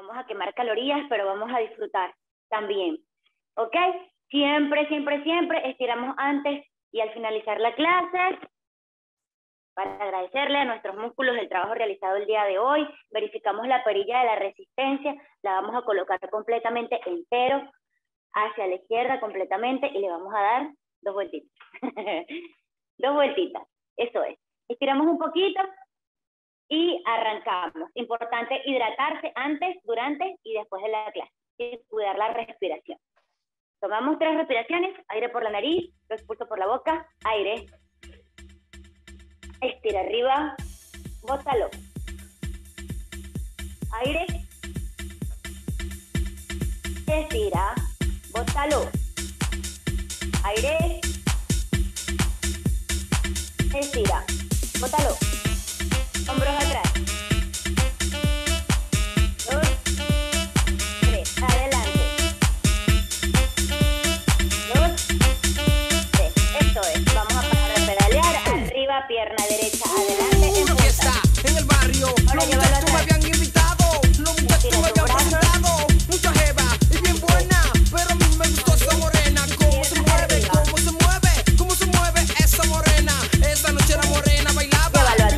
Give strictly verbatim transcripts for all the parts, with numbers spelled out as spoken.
Vamos a quemar calorías, pero vamos a disfrutar también, ¿ok? Siempre, siempre, siempre estiramos antes y al finalizar la clase para agradecerle a nuestros músculos el trabajo realizado el día de hoy. Verificamos la perilla de la resistencia, la vamos a colocar completamente entero hacia la izquierda completamente y le vamos a dar dos vueltitas. Dos vueltitas, eso es. Estiramos un poquito y arrancamos. Importante hidratarse antes, durante y después de la clase. Y cuidar la respiración. Tomamos tres respiraciones, aire por la nariz, lo expulso por la boca, aire. Estira arriba, bótalo. Aire. Estira, bótalo. Aire. Estira, bótalo. Hombros atrás. Dos, tres, adelante. Dos, tres, esto es. Vamos a parar de pedalear. Arriba, pierna derecha, adelante. Una fiesta en el barrio. Ahora Los llévalo muchachos me atrás. habían invitado. Los muchachos me habían presentado. Mucha jeva y bien buena. Pero a mí me gustó esa morena. Cómo se mueve, cómo se mueve, cómo se mueve esa morena. Esa noche la morena bailaba. Llévalo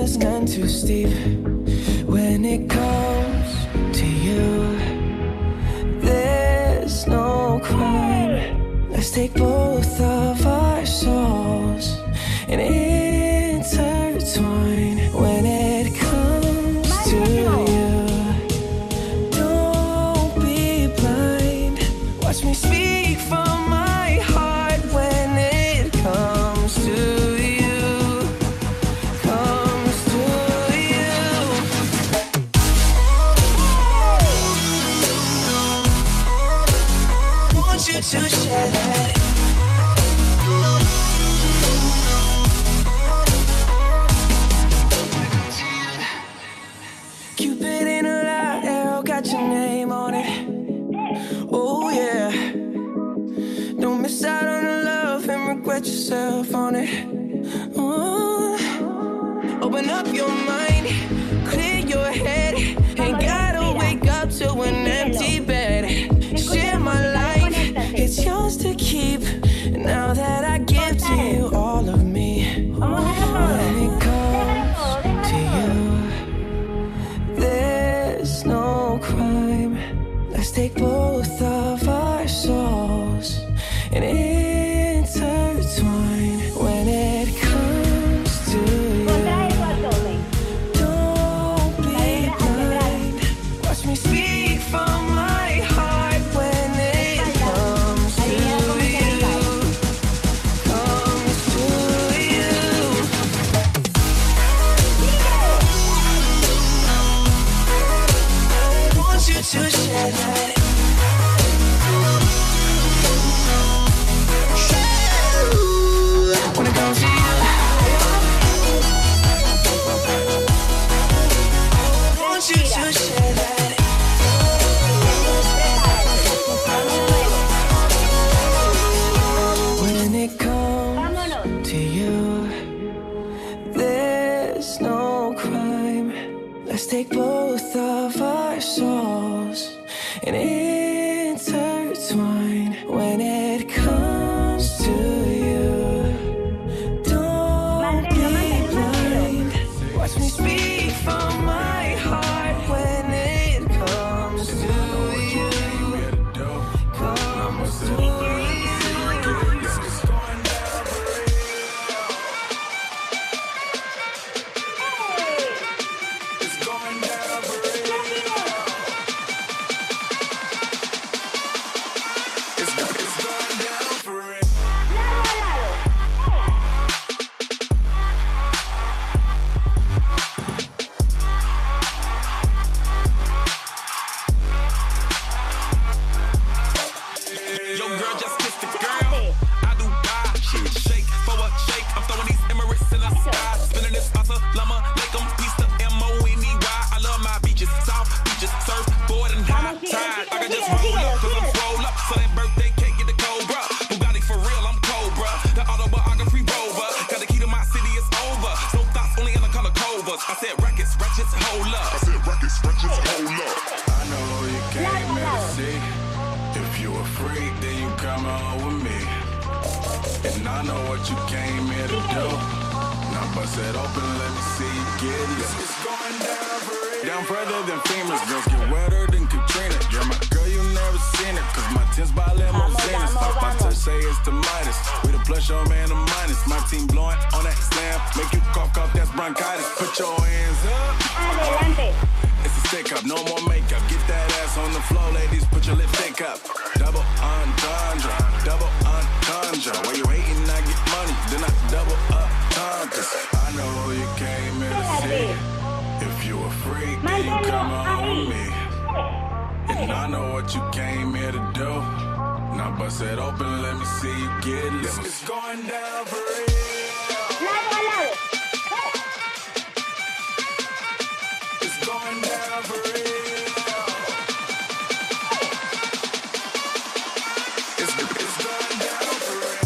there's none too steep when it comes to you. There's no crime. Let's take both of our souls and intertwine when it comes to you. Don't be blind. Watch me speak from my heart when it comes to you. Comes to you. Want you to share that. Cupid in a light arrow got your name on it. Oh yeah. Don't miss out on the love and regret yourself on it. Oh. Open up your mind, clear your head. Ain't gotta wake up to an empty bed. Share my life, it's yours to keep. Now that I give to you all of me. When it comes to you, there's no crime. Let's take both of our souls and intertwine when it comes to you. Don't be blind. Watch me speak from my heart when it comes to you. Comes to you. Want you to share that. When it comes to you, want you to share that. When it comes to you, there's no crime. Let's take both of our souls and intertwine when it comes to you. Don't be blind. Watch me speak from my heart when it comes to you. Comes to you. It's going down for real. It's, it's going down for real. Yo, girl, just kissed the girl. I do die. Shit, shake for a shake. I'm throwing these Emirates in the sky. Spinning this asa, llama, make them piece the M O N E Y. I love my beaches, south beaches, surfboard and high tide. I can just roll up, cause I'm swole up. So that birthday cake get the Cobra. Bugatti for real, I'm Cobra. The autobiography rover. Got the key to my city, it's over. So thoughts only in the color covers. I said rackets, ratchets, hold up. I said rackets, ratchets, hold up. I know you came here to see. If you a freak, then you come on with me. And I know what you came here to do. Now bust it open, let me see you get loose. It's going down for real. Down further than famous, girls get wetter than Katrina. You're my girl, you never seen it. Cause my tins by limousines. Off my touch, say it's the Midas. We the plus, your man, the minus. My team blowing on that slam. Make you cough, cough, that's bronchitis. Put your hands up. Adelante. It's a stick up, no more makeup. Get that ass on the floor, ladies. Put your lip thick up. Double entendre, double entendre. While you hating, I get money, then I double up conquers. I know you came here to see. If you a freak, then you come on with me. And I know what you came here to do. Now bust it open, let me see you get loose. It's going down for real. Lado a lado. It's going down for real. It's, it's going down for real.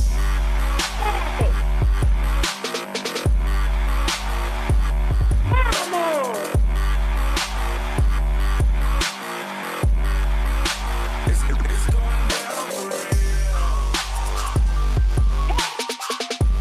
Vamos. It's, it's going down for real.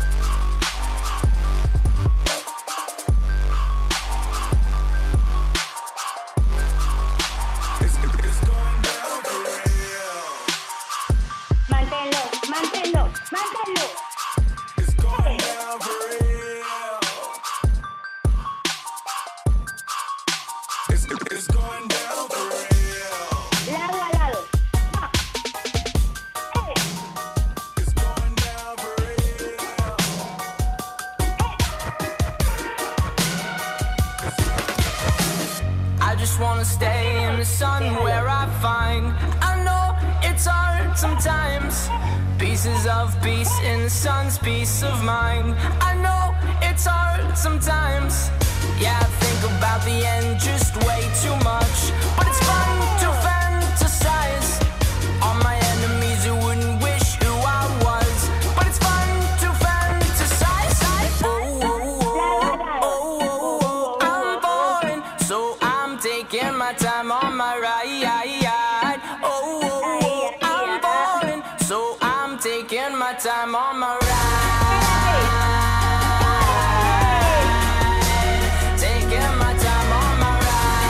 wanna stay in the sun where I find. I know it's hard sometimes. Pieces of peace in the sun's peace of mind. I know it's hard sometimes. Yeah, I think about the end just way too much. But it's fun to fantasize on my enemies who wouldn't wish who I was. But it's fun to fantasize. Oh, oh, oh, oh, oh, oh, I'm falling, so I'm taking my time on my ride. Oh, oh, oh, I'm falling, so I'm taking my time on my ride. Taking my time on my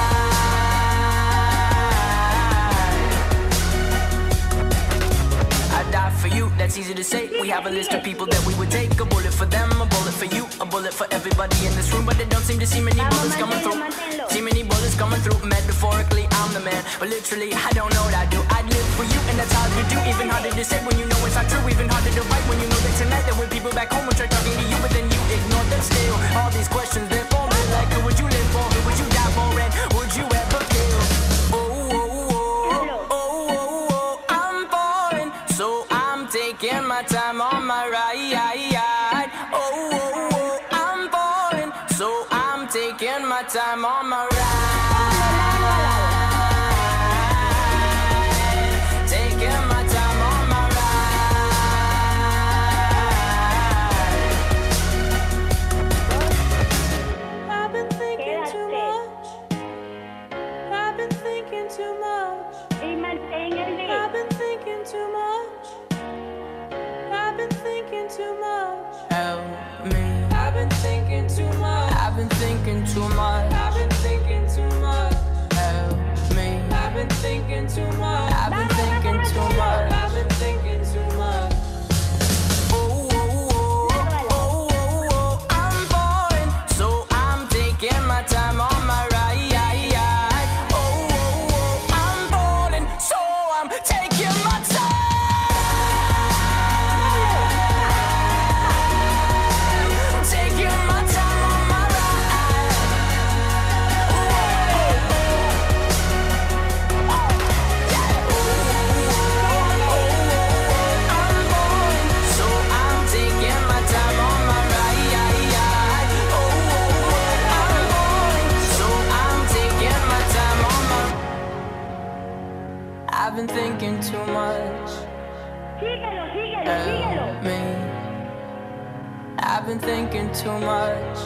ride. I die for you, that's easy to say. We have a list of people that we would take. A bullet for them, a bullet for you, a bullet for everybody in this room. But they don't seem to see many bullets coming through. See many bullets coming through. Metaphorically, I'm the man, but literally, I don't know what I do. I'd live for you, and that's hard to do. Even harder to say when you know it's not true. Even harder to write when you know that tonight there were people back home who tried talking to you, but then you ignore them still. All these questions, they're forming like, who would you live for? Who would you die for? And would you ever kill? Oh, oh, oh, oh, oh, oh, I'm falling, so I'm taking my time on my ride. Oh, oh, oh, I'm falling, so I'm taking my time on my ride. Taking my time on my ride. I've been thinking too much. I've been thinking too much. I've been thinking too much. I've been thinking too much. Help me. I've been thinking too much. I've been thinking too much. I've been thinking too much. Help me. I've been thinking too much. I've been thinking too much. I've been thinking too much. Oh, oh, oh, oh, oh, oh, I'm falling, so I'm taking my time on my ride. Oh, oh, oh, I'm falling, so I'm taking my time. Taking my time on my ride. Oh, yeah. Oh, oh, oh, I'm falling, so I'm taking my time on my ride. Oh, oh, I'm falling, so I'm taking my time on my. I've been thinking too much. Síguelo, síguelo, Help síguelo. me. I've been thinking too much.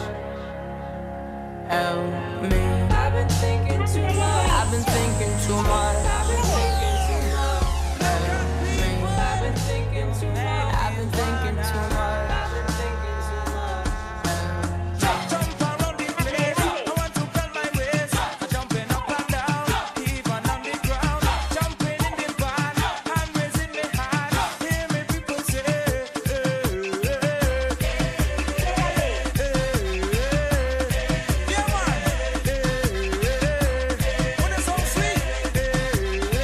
Help me. I've been thinking too much. I've been thinking too much. I've been thinking too much. Help me. I've been thinking too much. I've been thinking too much. I've been thinking too much. Jump around the place. I want to bend my waist. Jumping up and down, even on the ground. Jumping in the van, and raising my hand. Hear me people say, eh, eh, eh, yeah man, eh, eh, when it's so sweet, eh, eh,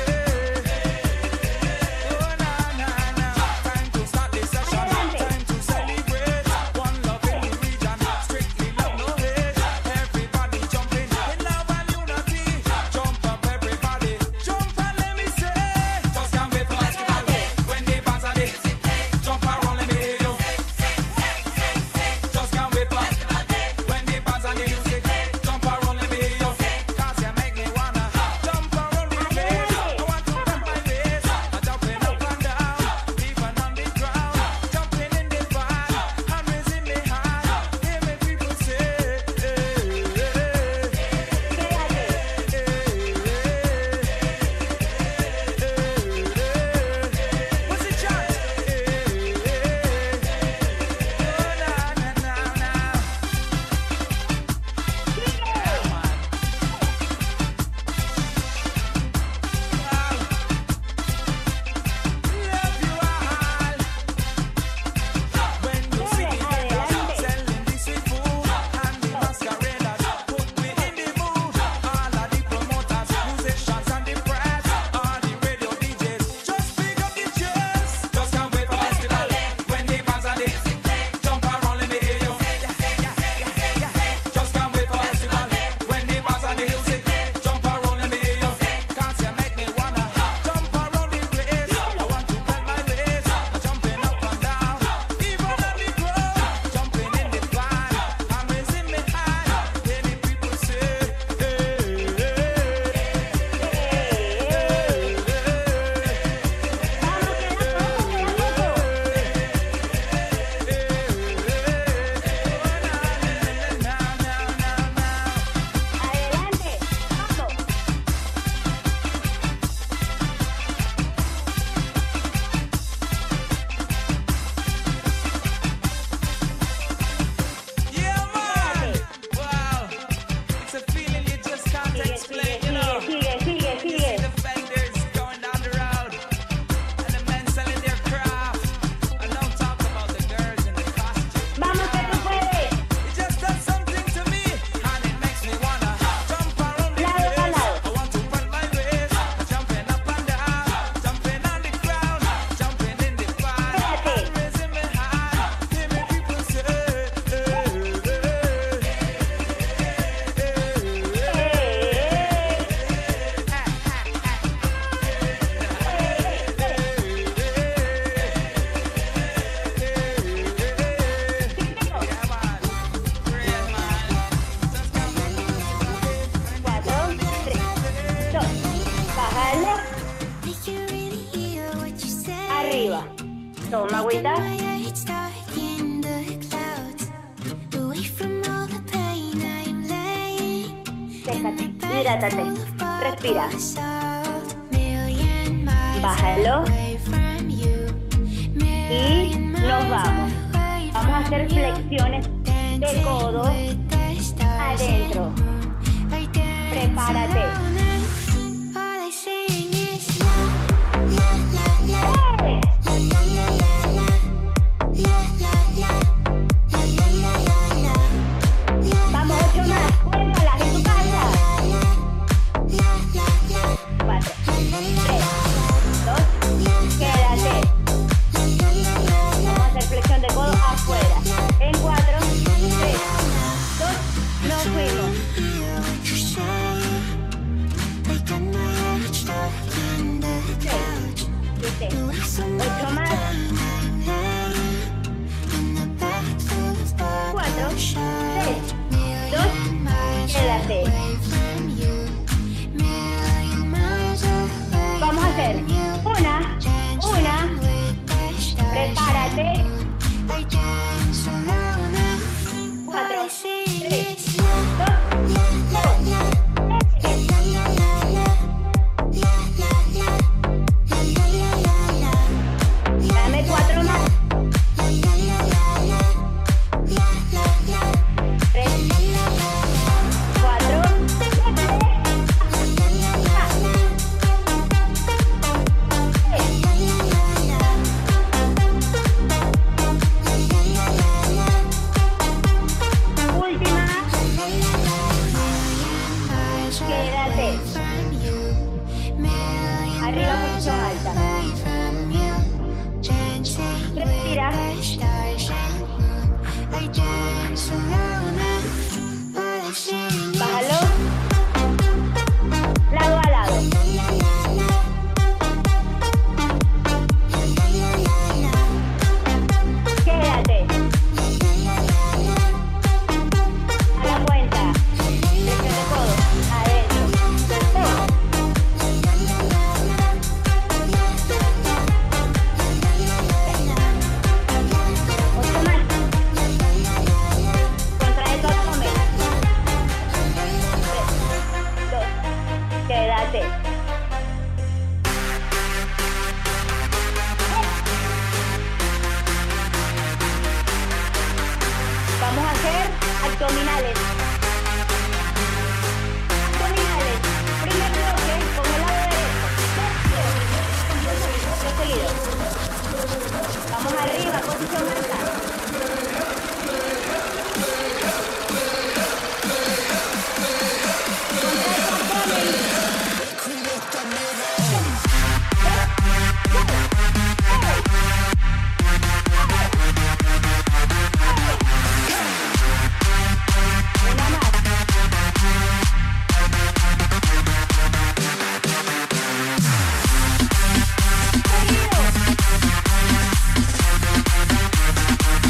Toma agüita. Sécate, hidrátate, respira. Bájalo. Y nos vamos. Vamos a hacer flexiones de codo adentro. Prepárate. Vamos, ocho más. Cuéntalas en tu casa. Cuatro, tres, dos, quédate. Vamos a hacer flexión de codo afuera. En cuatro, tres, dos, nos fuimos. Seis, ocho más. Cuatro, tres, dos, quédate. Vamos a hacer una, una. Prepárate. Cuatro, tres, dos, dame cuatro más. Tres, cuatro, última. Quédate. Arriba, posición alta. Respira. Bájalo. Lado a lado. Quédate. A la cuenta. Flexión de codo. Adentro. Ocho más. Contrae tu abdomen. Tres, dos, quédate. Vamos a hacer abdominales. Abdominales. Primer bloque con el lado derecho. Dos seguidos. Vamos arriba, posición alta. Contrae tu abdomen. Una más. Seguido.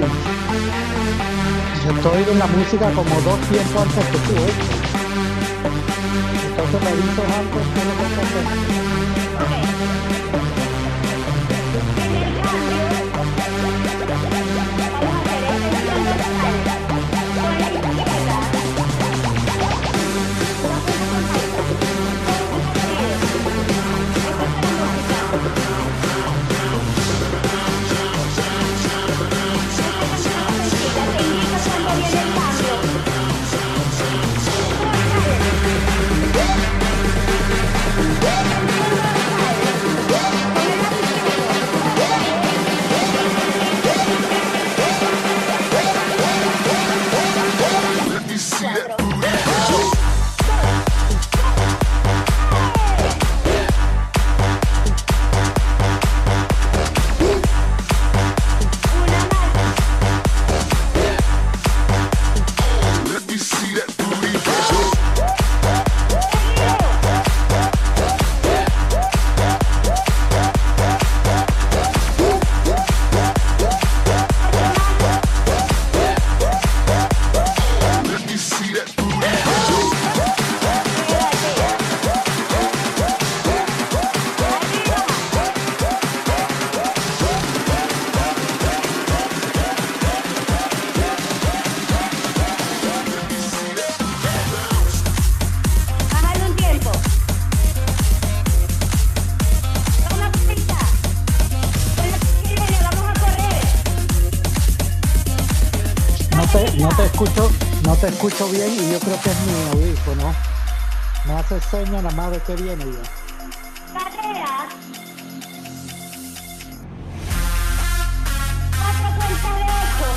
Yo estoy en la música como dos tiempos antes que tú, ¿eh? Entonces me dices antes que lo que hacer. No te escucho, no te escucho bien y yo creo que es mi audífono. Me hace señas nada más de que viene ya. Carrera. Cuatro cuentas de ocho.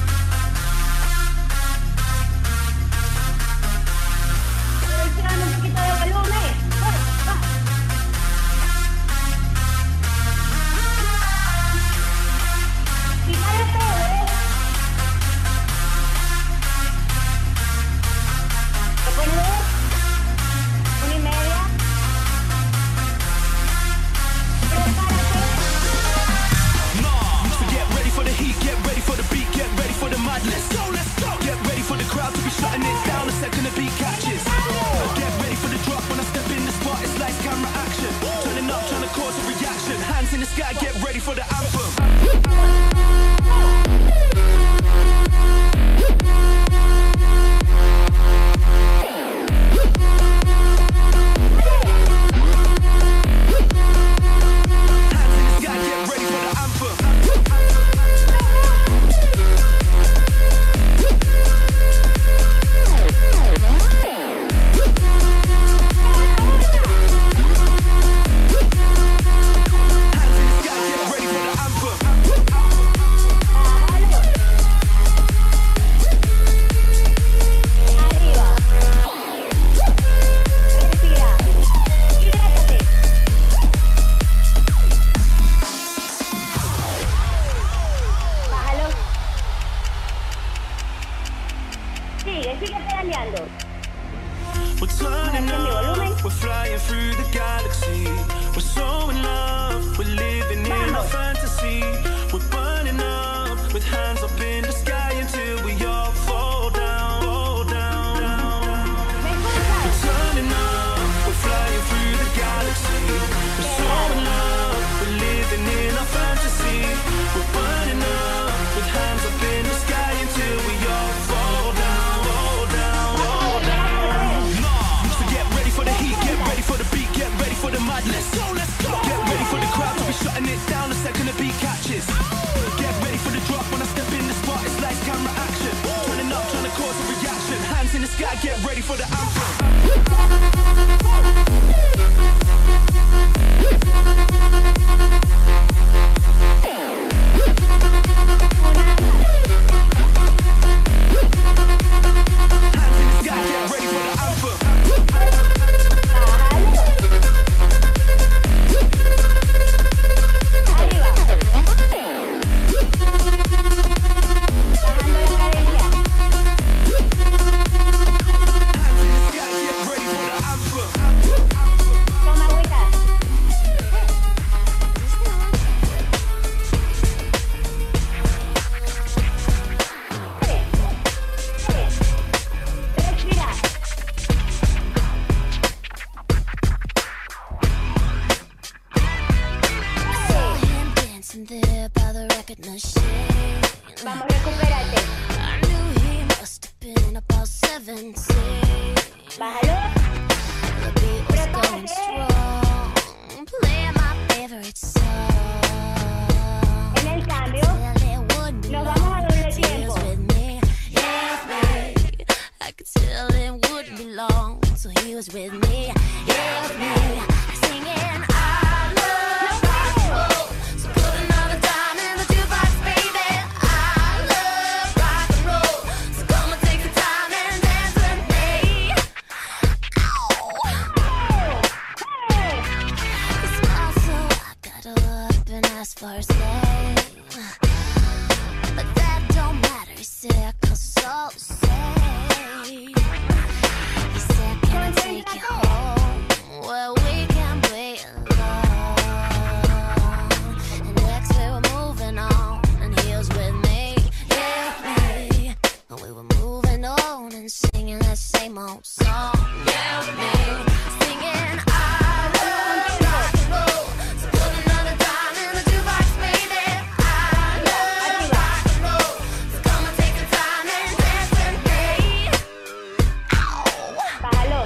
Estoy tirando un poquito de volumen. Va, va. Quítale todo. Una y media. So get ready for the heat, get ready for the beat, get ready for the madness. Go, let's go. Get ready for the crowd to be shutting it down the second the beat catches. Get ready for the drop when I step in the spot, it's lights, camera, action. Turning up, trying to cause a reaction. Hands in the sky, get ready for the anthem. Sigue, sigue pedaleando. We're turning up, we're flying through the galaxy. We're so in love, we're living in a fantasy. We're burning up, with hands up in the sky until we all fall down, fall down, down. We're turning up, we're flying through the galaxy. We're so in love, we're living in a fantasy. We're burning up, with hands up in the sky until we all fall down, fall down, fall down. So get ready for the heat, get ready for the beat, get ready for the madness. So let's go. Get ready for the crowd to be shutting it down the second the beat catches. Get ready for the drop when I step in the spot, it's lights, camera, action. Turning up, trying to cause a reaction. Hands in the sky, get ready for the anthem. Recupérate. Bájalo. Prepárate. En el cambio, nos vamos a doble tiempo. I could tell it wouldn't be long, so he was with me, yeah, with me, singing I love rock and roll. So put another dime in the jukebox, baby. I love rock and roll. So come and take the time and dance with me. Ow. He smiled, so I got up and asked for his name, but that don't matter, he said, 'cause it's all the same. He said, can I take you home where we can be alone? And next we were moving on, and he was with me, yeah, with me. And we were moving on and singing that same old song, yeah, with me. Singing I love rock and roll. So put another dime in the jukebox, baby. I love rock and roll. So come and take the time and dance with me. Bájalo.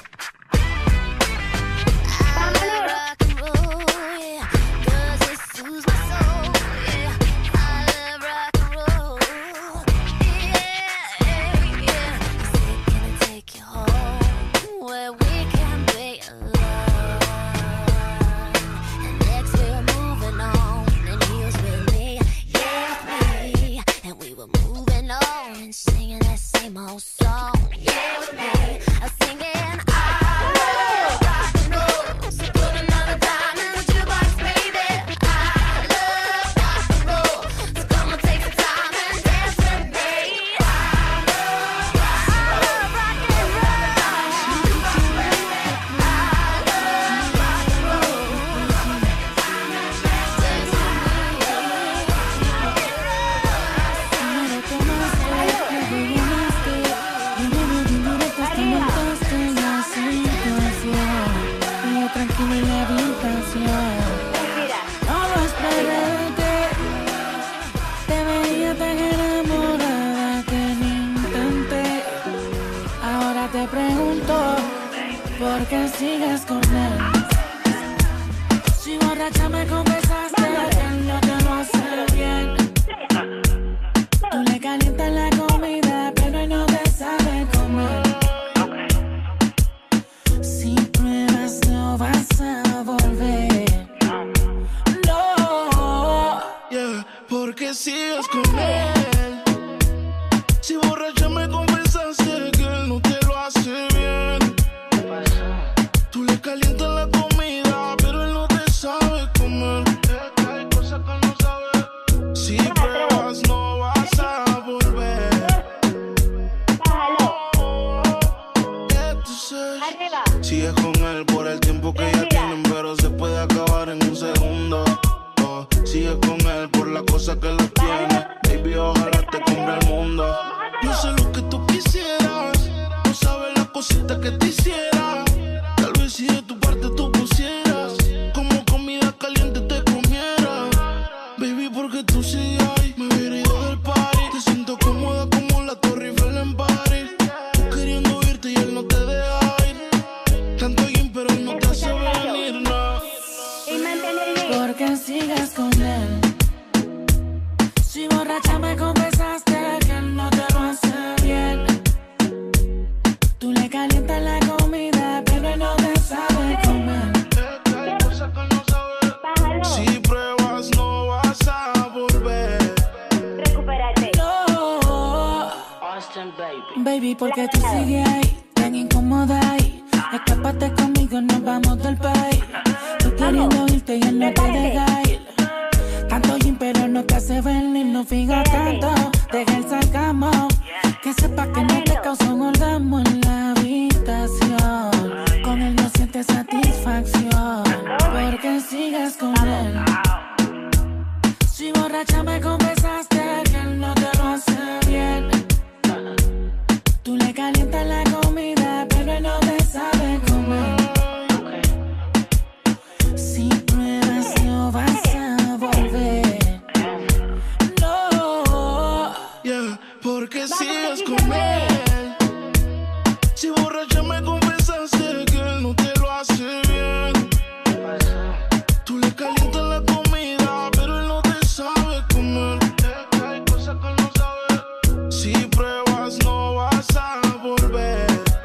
I love rock and roll, yeah, 'cause it soothes my soul, yeah. I love rock and roll, yeah, yeah. He said, can I take you home where we can be alone? And next we were moving on, and he was with me, yeah, with me. And we were moving on and singing that same old song, yeah, with me. I was singing I love rock and roll. So put another dime in the jukebox, baby. I love rock and roll. So come and take the time and dance with me. I love rock and roll. I love rock and roll. Tranquilo en la habitación. Respira. No lo esperé de ti. Te veía tan enamorada que ni intenté. Ahora te pregunto, ¿por qué sigues con él? Si borracha me confesaste que él no te lo hace bien. Tú le calientas la comida, pero él no te sabe comer. Si pruebas no vas a volver. No. Yeah, porque sigues con él. Si borracha me confesaste que él no te lo hace bien. Tú le calientas la comida, pero él no te sabe comer. Hay cosas que no sabe. Si pruebas no vas a volver. Bájalo. Entonces, Arriba. sigues con él por el tiempo que ya tienen, pero se puede acabar en un segundo. Oh, sigues con él por la cosa que lo tiene. Baby, ojalá te compre el mundo. No sé lo que tú quisieras, no sabes las cositas que te hiciera. Tal vez si de tu parte tú pusieras, como comida caliente te comiera. Baby, porque tú sigues ahí, me hubiera ido del party. Te siento cómoda como la Torre Eiffel en París. Tú queriendo irte y él no te deja ir. Tanto bien, pero él no te hace venir, no. Y mantener bien. ¿Por qué sigues con él? Si borracha me confesaste que él no te lo hace bien. Tú le calientas la comida, pero él no te sabe comer. Hay cosas que no sabes. Bájalo. Si pruebas no vas a volver. Recupérate. No. Baby, ¿por qué tú sigues ahí? Tan incómoda ahí. Escápate conmigo, nos vamos del país. Tú queriendo irte y él no te deja ir. Tanto gym, pero no te hace venir. No fijas tanto, deja el sarcasmo. Que sepa que no te causa un orgasmo en la habitación. Con él no sientes satisfacción. ¿Por qué sigues con él? Si borracha me confesaste que él no te lo hace bien. Tú le calientas la comida, pero él no te sabe comer. Si pruebas no vas a volver. No. Porque sigues con él. Si borracha me confesaste que él no te lo hace bien. Tú le calientas la comida, pero él no te sabe comer. Hay cosas que él no sabe. Si pruebas no vas a volver.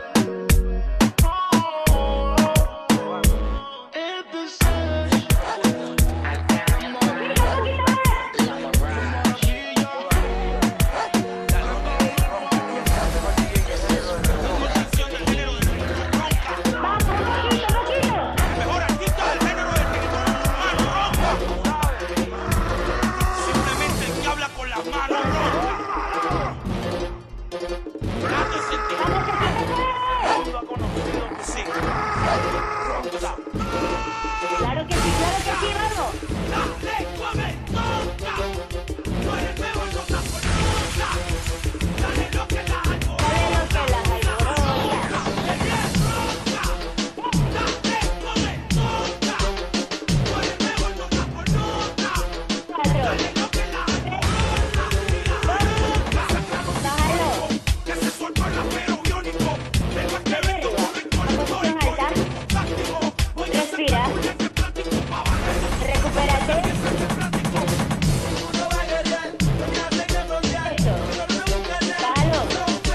Claro que sí, claro que sí, vamos. Dale, come, toca. Tú eres mejor, no estás por nunca. Dale lo que la hago. Dale lo que la hago. Dale, come, toca. Tú eres mejor, no estás por nunca. Dale lo que la hago. Bájalo. Que se suelta el apero biónico. Vengo a que me toque el corazón. Respira. Recupérate. Eso. Bájalo.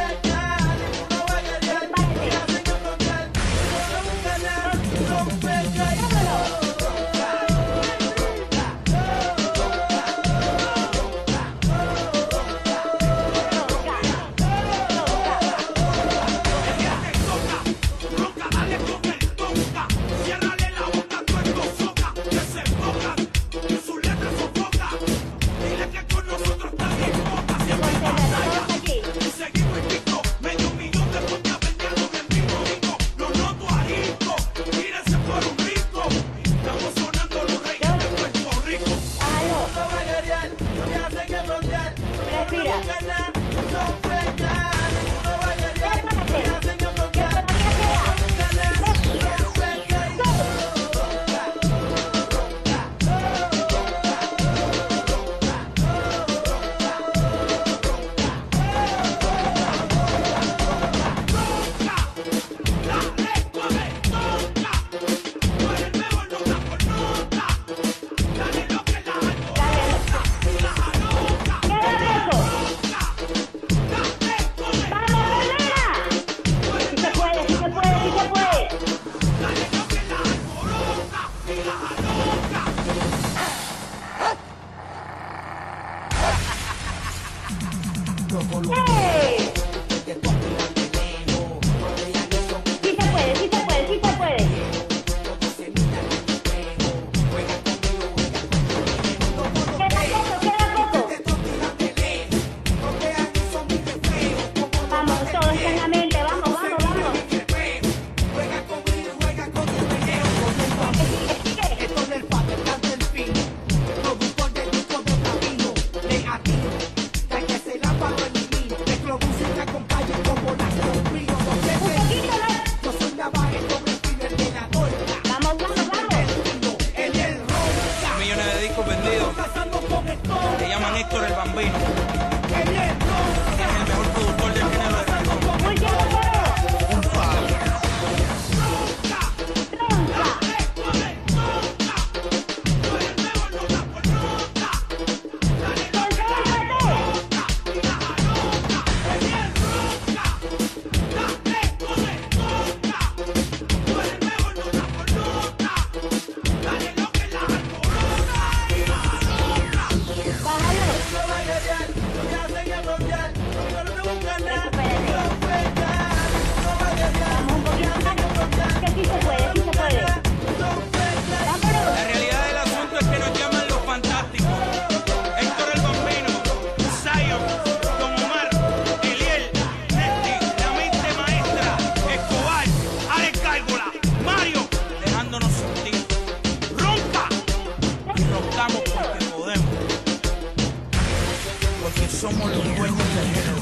somos los dueños del género.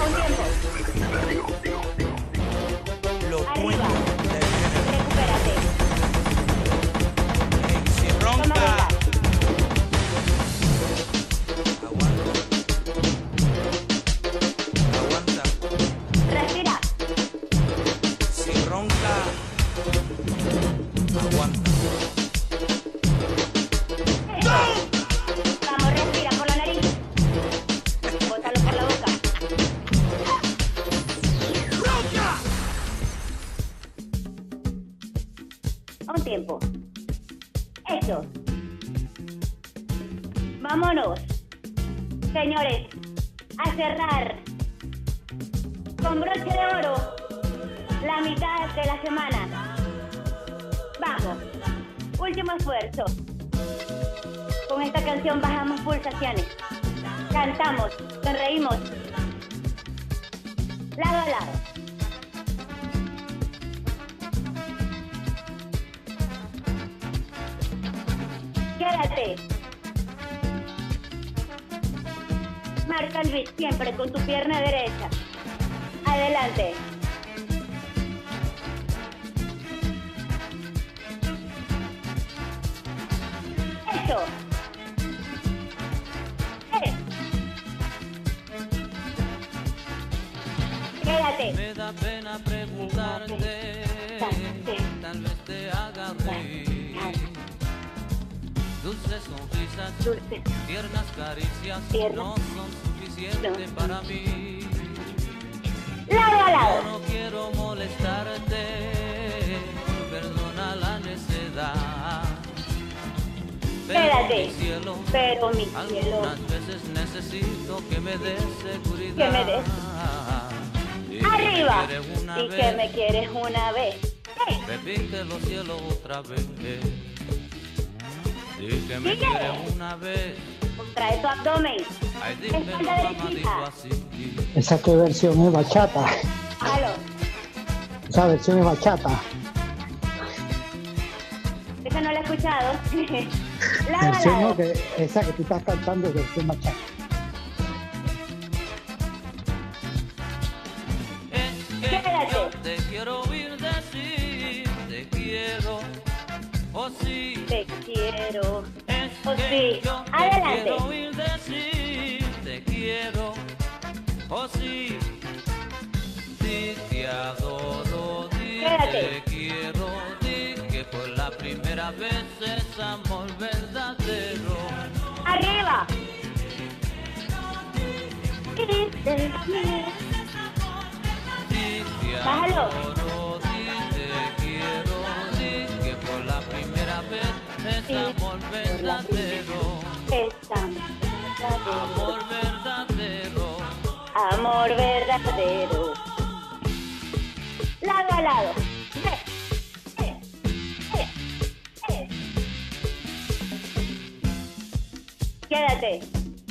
Los dueños del género. Recupérate. Ey, si ronca. tiempo. Eso. Vámonos. Señores, a cerrar con broche de oro la mitad de la semana. Vamos. Último esfuerzo. Con esta canción bajamos pulsaciones. Cantamos, sonreímos. Lado a lado. Quédate. Marca el beat siempre con tu pierna derecha. Adelante. Eso. Eh. Quédate. Me da pena preguntarte, tal vez te haga reír. Dulces sonrisas, Dulce. tiernas caricias, Tierna. no son suficientes No. para mí. Lado a lado. Yo no quiero molestarte, perdona la necedad. Pero Quédate. mi cielo, Pero mi cielo. algunas veces necesito que me des seguridad. Que me des. Y Arriba. que me quieres una Y vez, que me quieres una vez. ¡Hey! repítelo cielo otra vez. Y que me Sigue. quieres una vez. Contrae tu abdomen. Ay, dímelo Espalda mamadito derechita. así. ¿Esa qué versión es? Bachata. Bájalo. Esa versión es bachata. Esa no la he escuchado. Lado a Versión no, lado. que, esa que tú estás cantando es versión bachata. Es que Quédate. yo te quiero oír decir, te quiero, oh sí. Te quiero. Es Oh, que sí. yo te Adelante. quiero oír decir, te quiero, oh sí. Di te adoro, di Quédate. te quiero, di que por la primera vez es amor verdadero. Arriba. Y te quiero. Di te Bájalo. adoro, di te quiero, di que por la primera vez es Sí, amor por la verdadero. Es Amor verdadero. Amor verdadero. Lado a lado. Eh, eh, eh, eh. Quédate.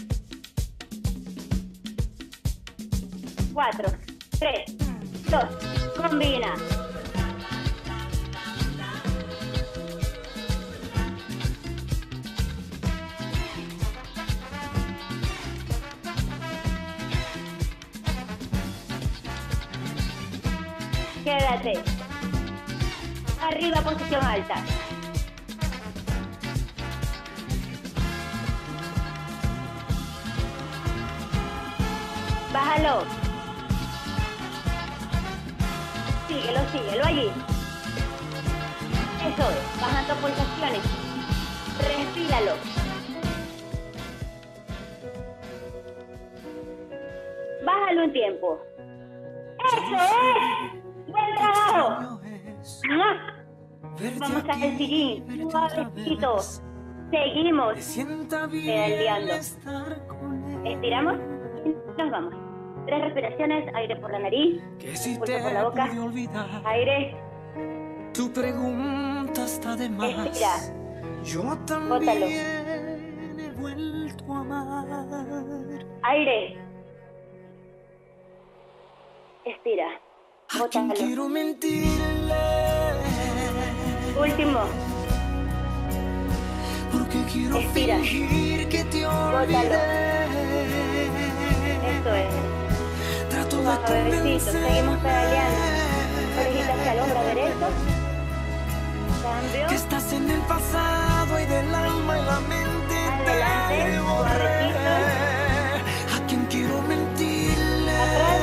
Cuatro, tres, dos, combina. Quédate. Arriba, posición alta. Bájalo. Síguelo, síguelo allí. Eso es, bajando pulsaciones. Respíralo. Bájalo un tiempo. ¡Eso es! ¡Buen trabajo! ¡Mua! Vamos al siguiente, suavecito. Seguimos pedaleando. Estiramos y nos vamos. Tres respiraciones, aire por la nariz, pulso por la boca, aire, Tu pregunta está de más. Estira. Yo Bótalo. también he vuelto a amar. aire. Estira. ¿A quién Bótalo. quiero mentirle? Último. Porque quiero Estira. fingir que te Bótalo. olvidé. Eso es. Trato de Suavecito. Seguimos pedaleando. Orejita hacia el hombro derecho. Cambio. que estás en el pasado y del alma y la mente Adelante, te borré. suavecito. ¿A quién quiero mentirle? Atrás.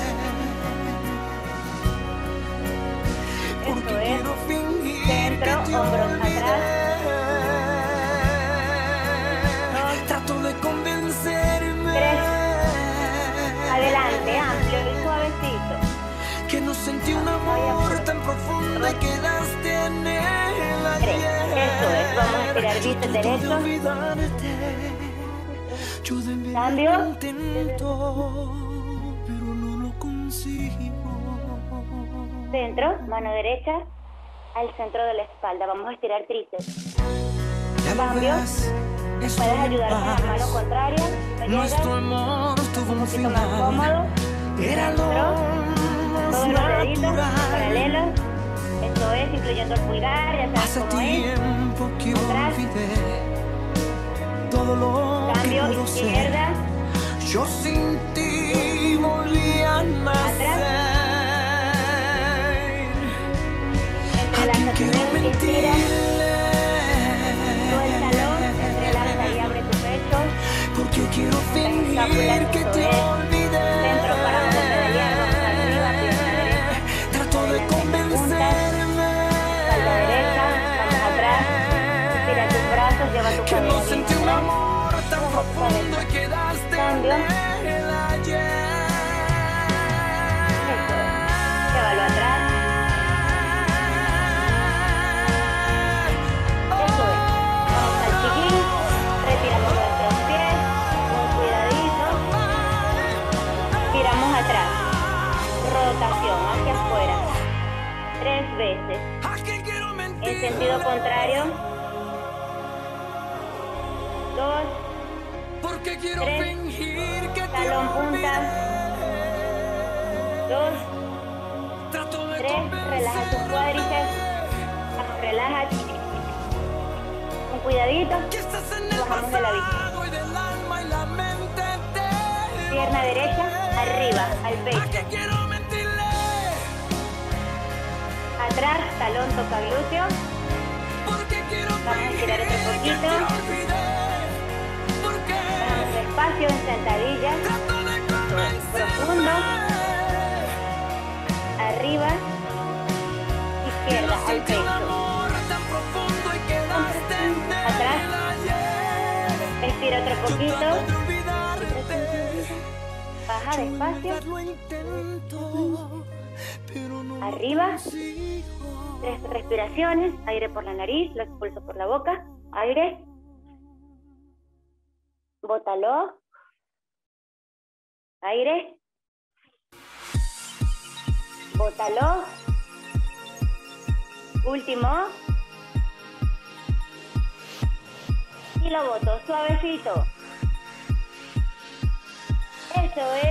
Porque Eso es. quiero fingir Centro, que te hombros olvidé. atrás. Trato de convencerme Tres. Adelante, amplio y suavecito. que no sentí un amor tan profundo y quedaste en el Vamos a estirar bíceps derecho. Cambio. Centro, mano derecha al centro de la espalda. Vamos a estirar tríceps. Cambio. Puedes ayudar con la mano contraria. Nuestro amor tuvo un poquito más final. cómodo. Era lo Todos los deditos paralelos. Esto es, incluyendo el pulgar, ya sabes Hace cómo es. tiempo que Atrás. olvidé todo lo Cambio, que pudo izquierda. ser. Yo sin ti volví a nacer. ¿A quién quiero mentirle? Suéltalo, relaja y abre tu pecho. Porque quiero fingir que te olvidé. Centro para donde te vayamos, arriba, pierna derecha. Trato de convencerme. Espalda derecha, vamos atrás. Estira tus brazos, lleva tu Que cadera no bien sentí un atrás. amor tan profundo y quedaste Cambio. en el ayer. Eso es. Llévalo atrás. Eso es. Vamos al chiquín. Retiramos nuestros pies. Con cuidadito. Tiramos atrás. Rotación hacia afuera. Tres veces. En sentido contrario. Dos. Porque quiero Tres. fingir que te Talón punta. Dos. Trato de Tres. Relaja tus cuádriceps. Relaja. Con cuidadito. que estás en el Bajamos de la vista. pasado y del alma y la mente te Pierna derecha. Arriba. Al ¿A pecho. qué quiero mentirle? Atrás. Talón toca glúteo. Porque quiero Vamos a estirar este fingir que poquito. te olvidé. Porque Bajamos despacio en sentadilla. trato de Profundo. Arriba. Izquierda. Al sentí un pecho. amor tan profundo y quedaste en Atrás. el ayer. Estira otro Yo poquito. trato de olvidarte. Baja despacio. Lo intento, pero no lo Arriba. consigo. Tres respiraciones. Aire por la nariz. Lo expulso por la boca. Aire. Bótalo. Aire. Bótalo. Último. Y lo boto suavecito. Eso es.